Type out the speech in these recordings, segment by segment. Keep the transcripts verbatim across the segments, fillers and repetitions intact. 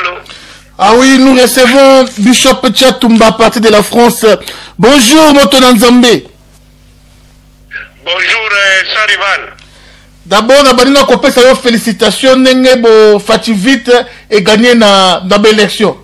allô? Ah oui, nous recevons Bishop Tchatumba à partir de la France. Bonjour, Moto Nzambe. Bonjour, euh, sans rival. D'abord, on a besoin de félicitations. Nengo Fati vite et gagner dans l'élection.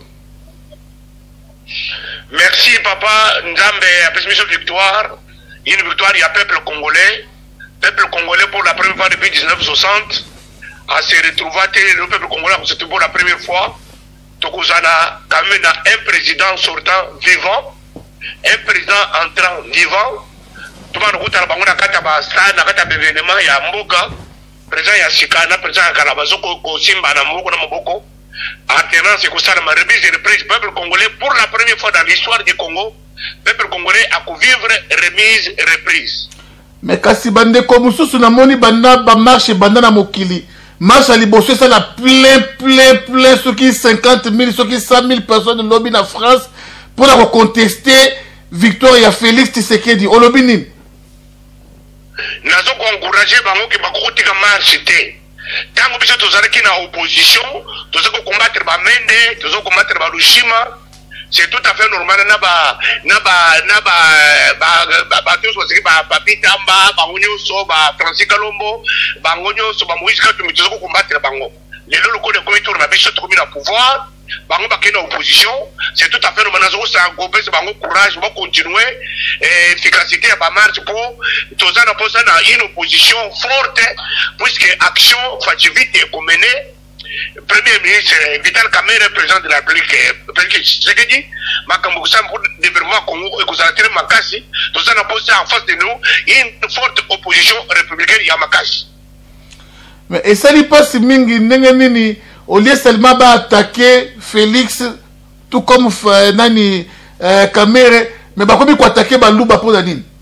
Merci, papa. Nzambe a fait une victoire. Une victoire, il y a peuple congolais. Peuple congolais pour la première fois depuis mille neuf cent soixante. À se retrouver, le peuple congolais, c'était pour la première fois. Donc, on a quand même un président sortant vivant, un président entrant vivant. Tout le monde a dit que l'événement il y a Mboka, président Yasikana, président Kalabazoko, Simba, Namoko, Namoko. Alternance, c'est que ça m'a remise et reprise. Peuple congolais, pour la première fois dans l'histoire du Congo, peuple congolais a pu vivre remise et reprise. Mais kasi bande comme sous na moni banda ba marche banda na mokili. Marche à Libosso, ça a plein, plein, plein, ceux qui cinquante mille, ceux qui cent mille personnes de lobby en France pour la contester Victoria Félix Tshisekedi. Au lobby nin. Nous avons encouragé bango que bako tika marche té. Tant que nous sommes en opposition, nous allons combattre Bamende, nous allons combattre Balushima. C'est tout à fait normal. Naba, naba, naba, ba, ba, ba, tous ceux qui ba, Papi Tamba, Bangonyo So, ba, Francis Kalombo, Bangonyo So, ba, Moïse Katumbi, tous ceux qui combattent Bango. Les locaux de comité on a bien sûr trouvé le pouvoir. Bango ba qui est en opposition, c'est tout à fait normal. Nous avons groupé ce Bango courage, on va continuer efficacité à ba marche pour tous ceux qui sont une opposition forte, puisque action facilite et menée. Premier ministre Vital Kamerhe, président de la République, ce que dit, Makambukusa pour le développement Congo et Kouzalatere Makasi, tout ça n'a posé en face de nous une forte opposition républicaine à Makasi. Mais et ça n'est pas si mingi nini au lieu seulement d'attaquer Félix, tout comme Nani Kamerhe, mais bah comment attaquer Balouba pour la nini?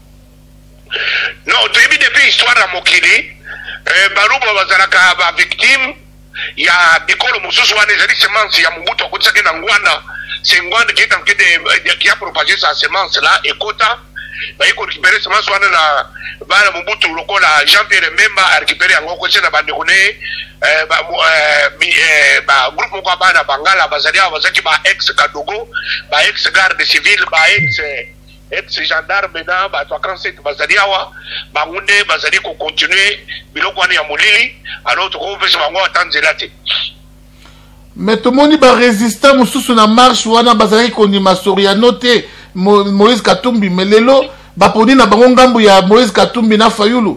Non, depuis depuis l'histoire à Mokili, Balouba Bazalaka ba victime. Il y a des cols mususu wana ezali semence ya Mobutu akotisaki na Ngwanda, c'est Ngwanda qui est en train de qui a propagé sa semence là et Kota ba iko récupérer semence wana na bana Mobutu lokola Jean-Pierre Mbemba a récupéré yango ko tsena bande kone euh ba euh ba groupe moko bana Bangala bazali bazaki ba ex Kadogo, ba ex garde civile, ba ex ex gendarme na ba trente-sept bazali awa ba ngunde bazali ko continuer biloko wana ya molili alors to ko pesa bango atanzela te. Mais tout le monde ba résistant mususu na marche wana bazali ko ni Masoriano te Moïse Katumbi mais lelo ba poni na bango ngambu ya Moïse Katumbi na Fayulu.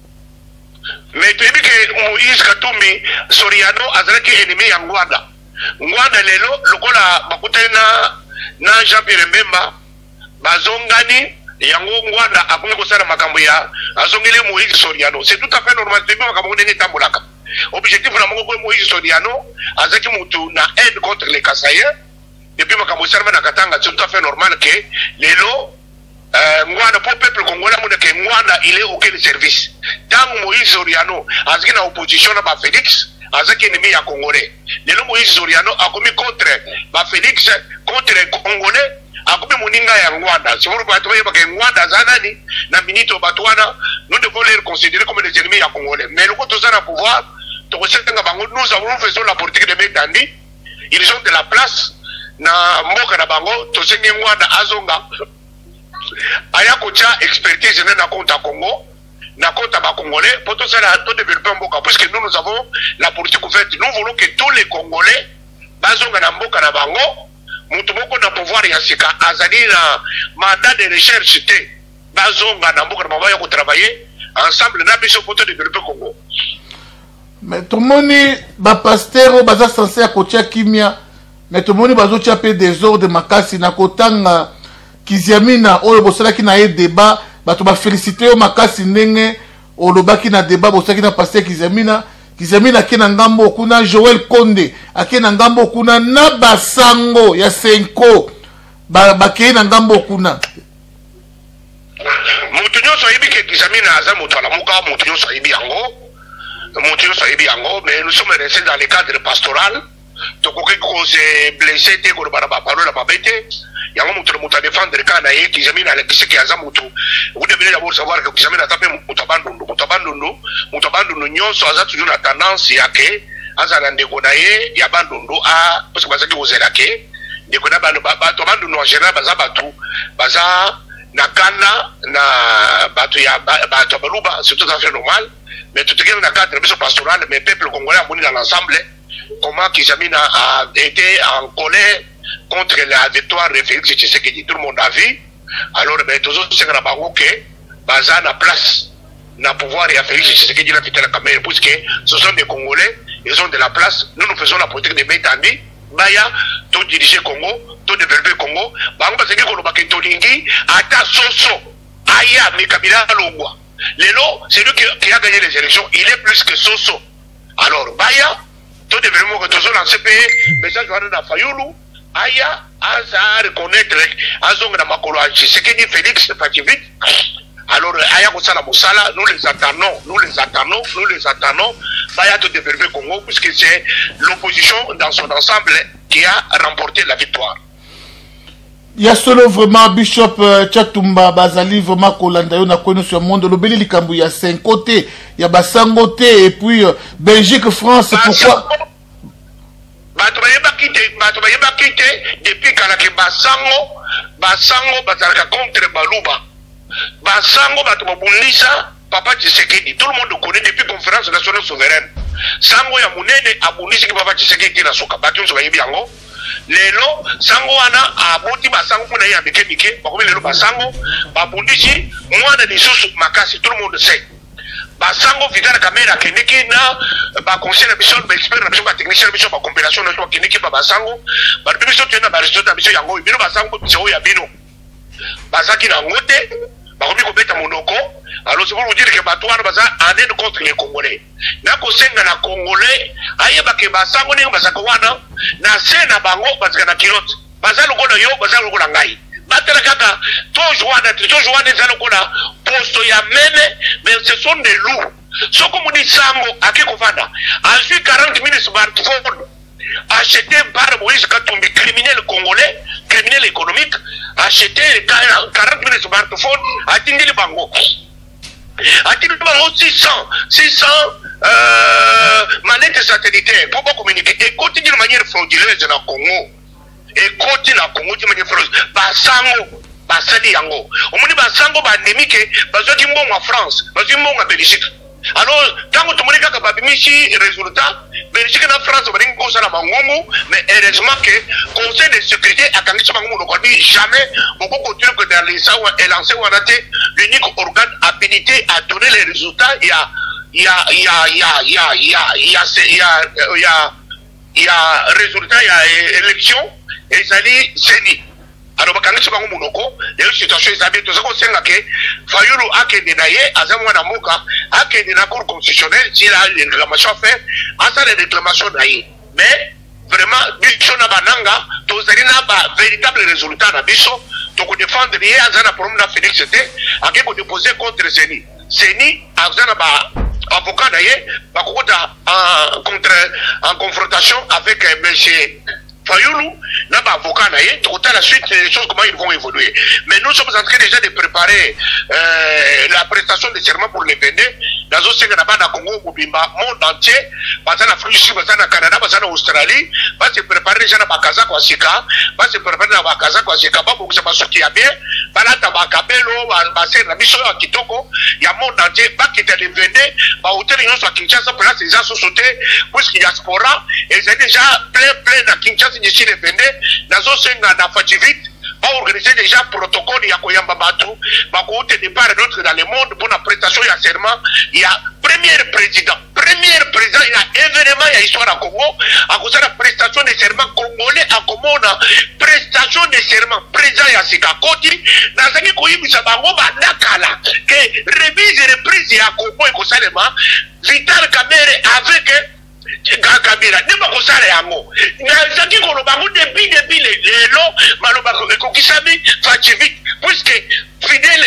Mais tu dis que Moïse Katumbi Soriano azalaki ennemi ya Ngwanda. Ngwanda lelo lokola bakutena na Jean-Pierre Mbemba bazongani yango Ngwanda akomi kosala makambo ya azongeli Moïse Soriano. C'est tout à fait normal de makambo ndenge tambolaka. Objectif na mongo Moïse Soriano azaki mutu na aide contre les Kasaïens. Depuis makambo salama na Katanga, c'est tout à fait normal que lelo euh Ngwanda pour peuple congolais mon que Ngwanda il est aucun service. Tant Moïse Soriano azaki na opposition na ba Félix azaki ennemi ya Congolais. Lelo Moïse Soriano akomi contre ba Félix contre les Congolais. Akomi moninga ya Ngwanda. Si vous voulez que Ngwanda zanani na minito batwana, nous devons les considérer comme des ennemis ya Congolais. Mais le côté de pouvoir, nous avons fait la politique de Métandi. Ils ont de la place na mboka na bango to sengi Ngwanda azonga. Aya kocha expertise na compte Congo, na compte ba Congolais pour tout ça to développer mboka puisque nous nous avons la politique ouverte. Nous voulons que tous les Congolais bazonga na mboka na bango. Mutumoko na pouvoir ya sika azali na mandat de recherche te bazonga na mboka na mabaya ko travailler ensemble na biso pour développer Congo. Mais tout le monde ba pasteur baza censé akotia kimia mais tout le monde bazo tia pe désordre makasi na kotanga kiziamina oyo bosalaki na ye débat bato ba féliciter o makasi ndenge olobaki na débat bosalaki na pasteur kiziamina Kizamina kina ngambo kuna Joël Konde akina ngambo kuna na basango ya Senko ba bakina ngambo kuna mutu nyonso ayebi ke Kizamina aza mutu ala muka mutu nyonso ayebi yango mutu nyonso ayebi yango mais nous sommes restés dans le cadre pastoral tokoki ko se blessé te ko ba ba parole ba bete yango mutu mutu a défendre kana ye Kizamina ala kiseki aza mutu vous devez d'abord savoir que Kizamina tapé mutu bandundu mutu bandundu mutu bandundu nyonso aza toujours la tendance ya ke azala ndeko na ye ya bandundu a parce que bazaki kozela ke ndeko na bandu bato bandundu en général baza batu baza na kana na bato ya bato baluba c'est tout à fait normal mais tout est dans cadre biso pastoral mais peuple congolais a moni dans l'ensemble comment Kijamina a été en colère contre la victoire de Félix Tshisekedi. Tout le monde a vu. Alors, ben, tous autres, c'est que baza na place, na pouvoir et à Félix Tshisekedi la vitale caméra, puisque ce sont des Congolais, ils ont de la place. Nous, nous faisons la politique de Métandi, Baya, tout diriger Congo, tout développer Congo. Bango, parce que nous avons Tolingi, Ata Soso, Aya, Mikabila Longwa. Lelo, c'est lui qui, qui a gagné les élections, il est plus que Soso. Alors, Baya, tout développement que tous dans ce pays, mais ça, je vais dans Fayoulou. Aya, à reconnaître, à zone de Makolo, c'est ce que dit Félix Fativit. Alors, Aya Kosala Moussala, nous les attendons, nous les attendons, nous les attendons. Baya tout développer Congo, puisque c'est l'opposition dans son ensemble qui a remporté la victoire. Il y a solo vraiment Bishop Tchatumba Bazali vraiment Kolanda yo na connu sur monde le beli likambu il y a cinq côtés il y a Basangote et puis euh, Belgique France pourquoi bato bayeba kite bato bayeba kite depuis kana ke Basango Basango bazalaka contre Baluba Basango bato babundisa Papa Tshisekedi tout le monde connaît depuis conférence nationale souveraine Sango ya munene abundisi ki Papa Tshisekedi na soka bato nso bayebi yango lelo sango wana aboti basango kuna ya bike bike bakomi lelo basango babundisi mwana lisusu makasi tout le monde sait basango vidana kamera keniki na ba conseil na biso ba expert na biso ba technicien na biso ba compilation na biso keniki ba basango ba biso tena ba résultat biso yango bino basango biso ya bino basaki na ngote bakomi ko beta monoko. Alors c'est pour vous dire que Batouane baza en aide contre les Congolais. Na kosenga na Congolais, ayeba ke basango ni basako wana na sena bango basaka na kilote. Baza lokola yo, baza lokola ngai. Batela kaka to joana, to joana za lokola posto ya meme, mais ce sont des loups. Soko muni sango ake kovanda. Ensuite quarante mille smartphones achetés par Moïse Katumbi, criminel congolais, criminel économique, acheté quarante mille smartphones à Tindili Bango. À Tindili Bango six cents, six cents euh, manettes satellitaires pour pas communiquer. Et continue de manière frauduleuse dans le Congo. Et continue dans le Congo de manière frauduleuse. Basango, Basadi Yango. On me dit Basango, Bandémique, Basango qui est en France, Basango qui est en Belgique. Alors, quand tu me dis que tu as résultat, Belgique et France ont dit mais heureusement que le Conseil de sécurité a dit jamais, beaucoup continuent que dans les S A O et lancé l'unique organe habilité à donner les résultats. Il y a, il y a, il y a, il y a, il y a, il y a, il y a, il y a, il y a, il y a résultat, il y a élection, et ça dit, c'est dit. Alors, quand tu vas au Monoko, il y a une situation, ils habitent tout ça, c'est que Fayoulou a qu'un naye, Azamou Namoka, a qu'un na cour constitutionnelle, s'il a une réclamation à faire, à ça, les réclamations naye. Mais, vraiment, Bicho Nabananga, tous les véritable résultat na Bicho, donc on défend de lier à Zana Promna Félix c'était, à qui on déposer contre Seni. Seni, à Zana avocat naye, en contre, en confrontation avec M. Fayoulou, n'a pas avocat naïe, tout à la suite, les choses comment ils vont évoluer. Mais nous sommes en train déjà de préparer euh, la prestation de serment pour les Bénin. Dans le Congo, au monde entier, dans l'Afrique du Sud, dans le Canada, dans l'Australie, va se préparer déjà dans le Kazakh, va se préparer dans le Kazakh, pour que ça va sortir bien. Va là, dans le Kabelo, va se la mission à Kitoko, il y a le monde entier, va quitter les Bénin, va ôter les gens à Kinshasa, pour là, ces gens sont sautés, puisqu'il y a spora, et ils sont déjà plein, plein à Kinshasa, d'ici les Bénin, dans un sein dans Fativit, va organiser déjà un protocole, il y a Koyamba Batou, va côté de part et d'autre dans le monde pour la prestation, il y a serment, il y a premier président, premier président, il y a événement, il y a histoire à Congo, à cause de la prestation de serment congolais, à Congo, prestation de serment, président il y a Sikakoti, dans un pays où il y a Bango, Bandakala, que remise et reprise, il y a Congo et Kosalema, Vital Kamere avec Kabila ne pas kosala yango na zaki ko lo bango depuis depuis les lo maloba ko kisami Fativit puisque fidèle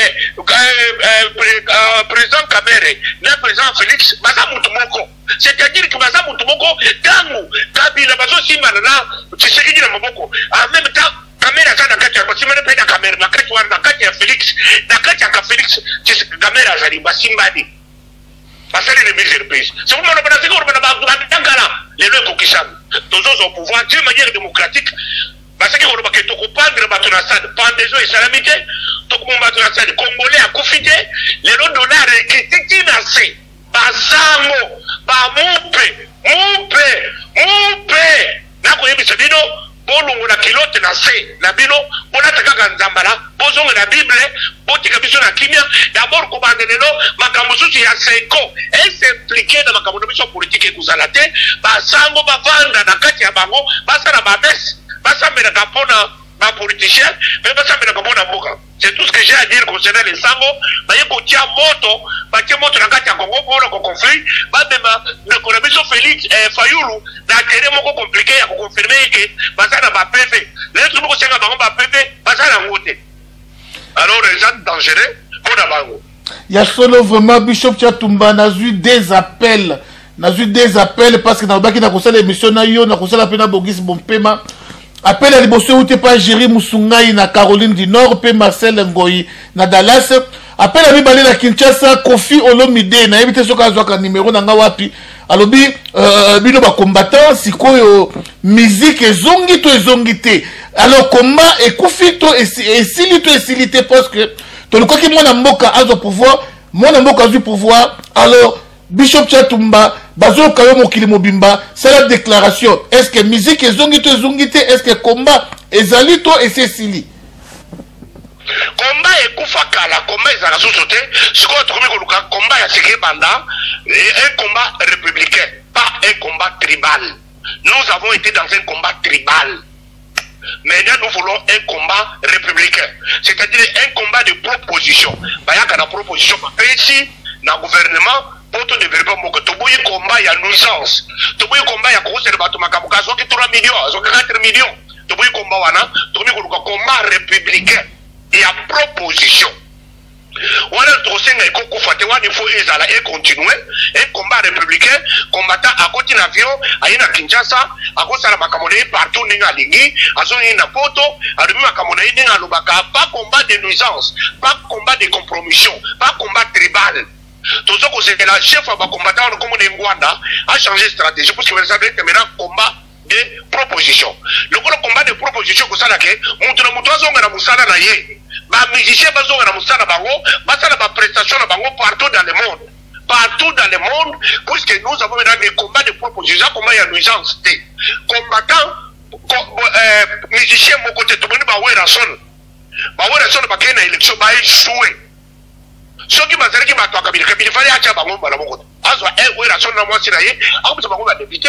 président Kamere na président Félix baza mutu moko c'est-à-dire que baza mutu moko tangu Kabila bazo simana na Tshisekedi na maboko en même temps Kamera sana kati ya basimana pe na Kamera na kati wa na kati ya Félix na kati ya Félix Kamera zali basimbani basali les mises reprises c'est pour moi c'est pour moi bakangala les lois kokishan tous au pouvoir d'une manière démocratique parce que on va que to comprendre bato na stade pendaison et salamité to ko bato na stade congolais a confité les lots dollars qui tiki na c'est basango ba mupe mupe mupe na ko yebisa bino bolungu na kilote na se na bino bona takaka nzambala bozonga na bible botika biso na kimia d'abord ko bandelelo makambo susu ya seko et s'impliquer dans makambo biso politique ekuzala te basango bavanda na kati ya bango basala ba messe basambela kapona ba politicien mais basambela kapona mboka. C'est tout ce que j'ai à dire concernant les sango baye ko tia moto ba tia moto na kati ya Congo pour le conflit ba bema le Konabiso Félix eh, Fayulu na tere moko compliqué ya ko confirmer que basana ba P V les trucs ko senga bango ba P V basana ngote alors les gens dangereux pour la bango. Il y a solo vraiment Bishop Tchatumba n'a eu des appels n'a eu des appels parce que na baki na kosala émission na yo na kosala pena Bogis Bompema. Appel à l'Ibosso ou pas Jerry Moussungai na Caroline du Nord, P. Marcel Ngoyi na Dallas. Appel à Mibale na Kinshasa, Kofi Olomide na évité ce cas de numéro na Ngawapi. Alors, bi, euh, bino ba combattant, si quoi musique et zongito et zongité. Alors, combat et Koufito et silito et silité parce que, tout le cas qui mon amboka a le pouvoir, mon amboka a du pouvoir. Alors, Bishop Tchatumba, Bazo Kayo Mokili Mobimba, c'est la déclaration. Est-ce que musique est zongito zongité? Est-ce que combat est zalito et Cécilie? Combat est Koufakala, combat est Zarasosote, ce qu'on trouve que combat est Séké Banda, un combat républicain, pas un combat tribal. Nous avons été dans un combat tribal. Maintenant, nous voulons un combat républicain. C'est-à-dire un combat de proposition. Il y a une proposition ici, dans le gouvernement. Poto ne veut pas moquer. Tout le combat, il y a nuisance. Tout le combat, il y a gros éléments. Il y a trois millions, il y a quatre millions. Tout le combat, tout le combat républicain. Il y a proposition. Voilà le troisième éco faté. Il faut et continuer. Un combat républicain, combattant à côté d'avion, à Ina Kinshasa, à côté de la Makamone, partout dans Lingui, à son Ina Poto, à l'Umi Makamone, à Lubaka. Pas combat de nuisance, pas combat de compromission, pas combat tribal. Tout ce que c'est la chef de combattant comme Ngwanda a changé de stratégie parce que vous savez que maintenant combat de proposition. Le combat de proposition que ça là que montre le mouton zonga na musala na ye. Ba musicien ba zonga na musala bango, ba ça ba prestation na bango partout dans le monde. Partout dans le monde puisque nous avons maintenant des combats de proposition comment il y a nuisance té. Combattant euh musicien mon côté tout le monde ba wera son. Ba wera son ba kena élection ba échouer. Ce qui m'a dit que ma kabila kabila fallait acha bango bala moko azwa e we rason na mwasi na ye akubuza bango ba député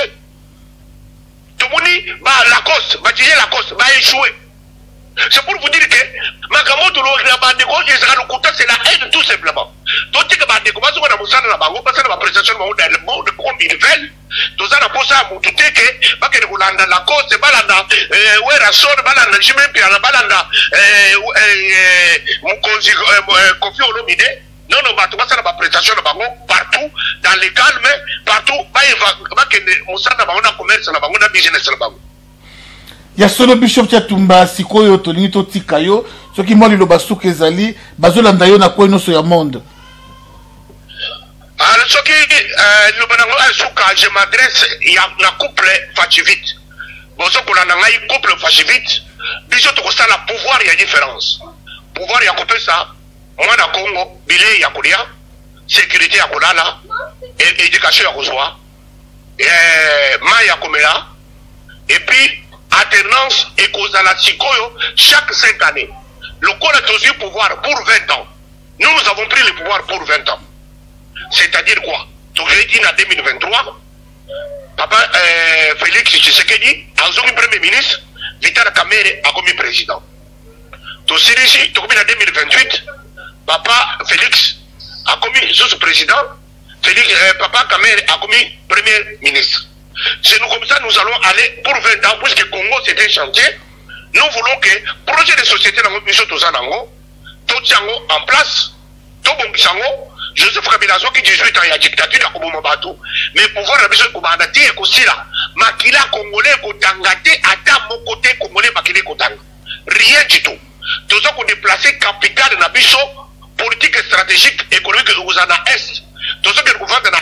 to moni ba Lacoste ba tirer Lacoste ba échouer. C'est pour vous dire que makamoto lo na bande ko ezaka lo kuta c'est la haine tout simplement. Donc que bande ko bazo na musana na bango ba sana ba prestation bango dans le monde comme ils veulent to za na posa mutu teke ba ke kulanda Lacoste balanda we rason balanda jime pia na balanda eh eh mukonzi Kofi Olomide. Non, non, bah, tu vas faire la prestation de bango partout, dans les calmes, partout, bah, il va, bah, que on s'en a bango, commerce, na bango, na business, na bango. Ya solo Bishop Tchatumba, sikoyo, tolinito tikayo, ce qui moi, le basu kezali, bazo landayo na quoi inoso ya monde. Alors, ce qui, euh, le banango, je m'adresse, il y a un couple Fachivite. Bon, ce qu'on a un couple Fachivite, Bishop Tokosta, la pouvoir, il y a différence. Pouvoir, il y a coupé ça. Moi, na Congo, billet ya kulia, sécurité ya kulala, éducation ya kuzwa, ma ya komela, et puis alternance et kozala sikoyo chaque cinq années. Le corps a toujours pouvoir pour vingt ans. Nous, nous avons pris le pouvoir pour vingt ans. C'est-à-dire quoi? Tu l'as dit en deux mille vingt-trois, papa euh, Félix Tshisekedi, en premier ministre, Vital Kamerhe a commis président. Tu sais ici, tu as commis en deux mille vingt-huit. Papa Félix a commis sous-président, Félix, euh, Papa Kamerhe a commis premier ministre. C'est nous comme ça nous allons aller pour vingt ans, puisque Congo c'était un chantier. Nous voulons que le projet de société dans le mission Tozanango, Totiango en place, Tobongisango, Joseph Kabila qui dix-huit ans il y a dictature à Kobomabatou, mais pouvoir la mission Kobandati et Kosila, Makila Congolais Kotangate, Ata mon côté Congolais Makile Kotang. Rien du tout. Tout ça qu'on déplacer capital de la mission politique stratégique économique que vous en a est. Tout ça que le gouvernement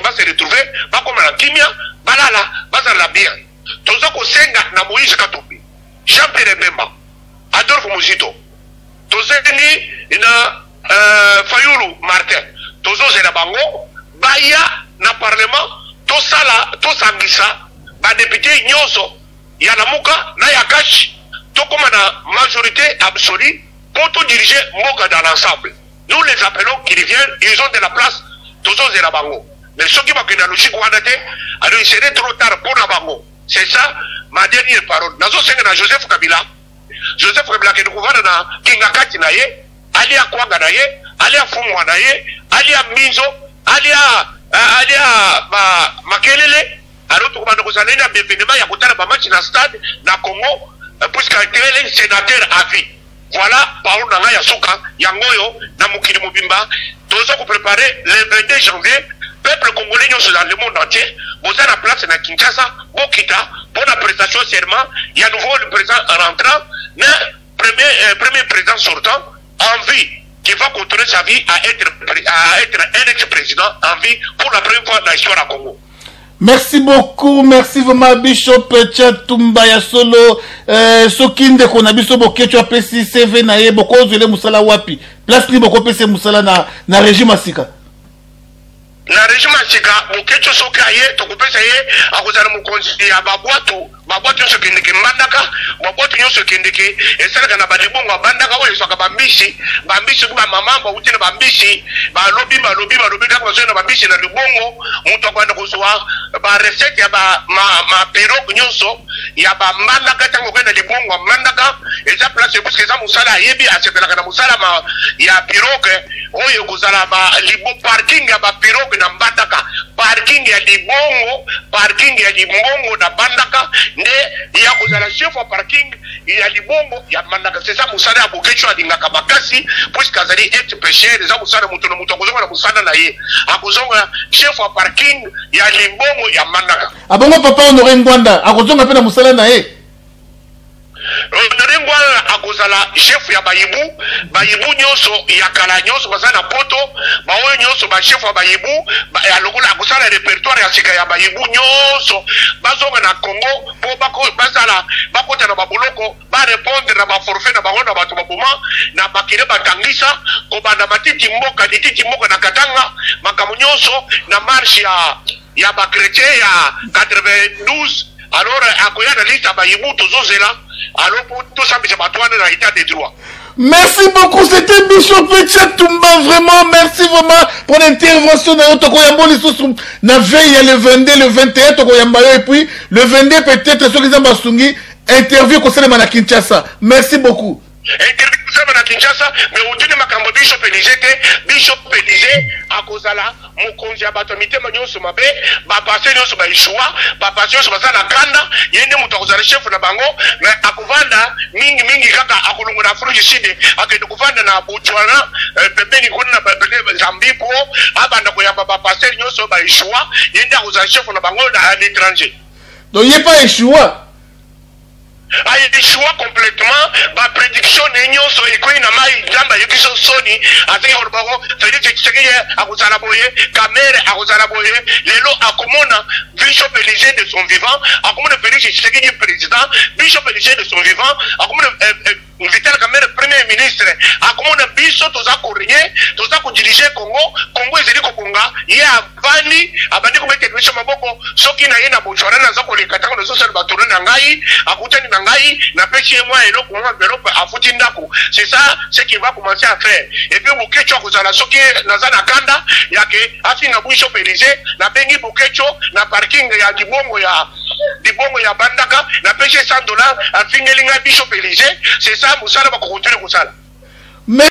va se retrouver va comme la kimia balala baza la bien tozo ko senga na Moïse Katumbi Jean-Pierre Bemba Adolphe Muzito tozo ni na euh, Fayulu Martin tozo zela bango baya na parlement to sala to sangisa ba député nyonso ya lamuka na ya kashi to comme na majorité absolue pour tout diriger Moka dans l'ensemble. Nous les appelons qu'ils viennent, ils ont de la place, tous aux Bango. Mais ceux qui vont dans la logique, alors il serait trop tard pour la Bango. C'est ça ma dernière parole. Nous avons Joseph Kabila. Joseph Kabila qui nous gouverne dans Kingakati Naye, Ali à Kwanga Naye, Ali à Fumwa Naye, Ali à Minzo, Ali à Ali à Makelele. Alors tout le monde a un événement, il y a un match dans le stade, dans le Congo, puisqu'il est un sénateur à vie. Voilà, parole nanga ya suka yangoyo na mukili mobimba tozo ko préparer le vingt-deux janvier peuple congolais nyonso dans le monde entier boza na place na Kinshasa bokita pour la prestation serment il y a nouveau le président rentrant mais premier euh, premier président sortant en vie qui va continuer sa vie à être à être un ex-président en vie pour la première fois dans l'histoire du Congo. Merci beaucoup, merci vraiment Bishop Tchatumba ya solo euh, sokinde kona biso bokecho apesi C V na ye boko zele musala wapi place ni boko pese musala na na régime asika na régime asika bokecho soka ye to kopesa ye akozala mukonzi ya babwato babwato nso kindeke mbandaka babwato nso kindeke esalaka na badebongo bandaka oyo soka bambisi bambisi kuba mama ba utile bambisi ba lobi ba lobi ba lobi kako zo na bambisi na libongo muto akwanda kozwa ba recette ya ba ma, ma pirogue nyoso ya ba mbandaka tango kwenda libongo mbandaka eza place parce que za musala yebi asepelaka na musala ma ya pirogue oyo kozala ba libo parking ya ba pirogue na mbandaka parking ya libongo parking ya libongo na bandaka nde ya kozala chef wa parking ya libongo ya mbandaka c'est ça musala ya bokecho alingaka makasi puisque azali ex pêcheur za musala muto na muto akozonga na musala na ye akozonga chef wa parking ya libongo ya mbandaka abongo papa Honoré Ngwanda akozonga pe na musala na ye Honoré Ngwanda akozala chef ya bayibu bayibu nyonso ya kala nyonso baza na poto baoyo nyonso ba chef wa bayibu ya lokola akozala répertoire ya sika ya bayibu nyonso bazonga na Congo po bako bazala bakota na baboloko ba répondre na ba forfait na bango na bato baboma na bakile batangisa ko banda matiti mboka dititi mboka na Katanga makamu nyonso na marche ya ya ba chrétien ya quatre-vingt-douze alors akoya na liste ba yibu tozozela alors pour tout ça c'est pas toi dans l'état de droit. Merci beaucoup, c'était Bishop Tchatumba, vraiment, merci vraiment pour l'intervention de notre Koyambo, na veille le vingt-deux, le vingt et un, Tokoyamba, et puis le vingt-deux peut-être, sur les Ambasungi, interview concernant Mana Kinshasa. Merci beaucoup. Interview concernant Mana Kinshasa, mais au début, Makambo Bishop Élysée, Bishop Élysée, à cause de la, mon congé à batomité, Magnon Somabe, ba passé Nyon Soba Ishua, ba passé Nyon Soba la Kanda, Yende Moutaouza le chef na Bango, mais à Kouvanda, Mingi Mingi Kaka, à Kolongo na Fruji Side, à Kouvanda na Boutouana, Pepe Nikuna, Pepe Zambi Pro, à Banda Koyamba, ba passé Nyon Soba Ishua, Yende Aouza le chef na Bango à l'étranger. Donc il n'y a pas Ishua. a échoué complètement ma prédiction n'ayant so écrit na mai jamba yukiso soni ati horbago Félix Tshisekedi akuzala boye kamere akuzala boye lelo akomona Bishop Élysée de son vivant akomona Félix Tshisekedi président Bishop Élysée de son vivant akomona Vital Kamerhe premier ministre akomona biso toza ko régner toza ko diriger Congo Congo ezeli ko bonga ye avandi abandi ko mettre biso maboko soki na ye na bochora na za ko lekata ko so sel batoro na ngai akutani na ngai na pesi moi et l'autre enveloppe à fouti ndako c'est ça ce qu'il va commencer à faire et puis bukecho kozala soki naza na kanda yake afinga Bishop Élysée na bengi bukecho na parking ya dibongo ya dibongo ya bandaka na pesi cent dollars afingelinga Bishop Élysée c'est ça musala ba ko continuer kozala.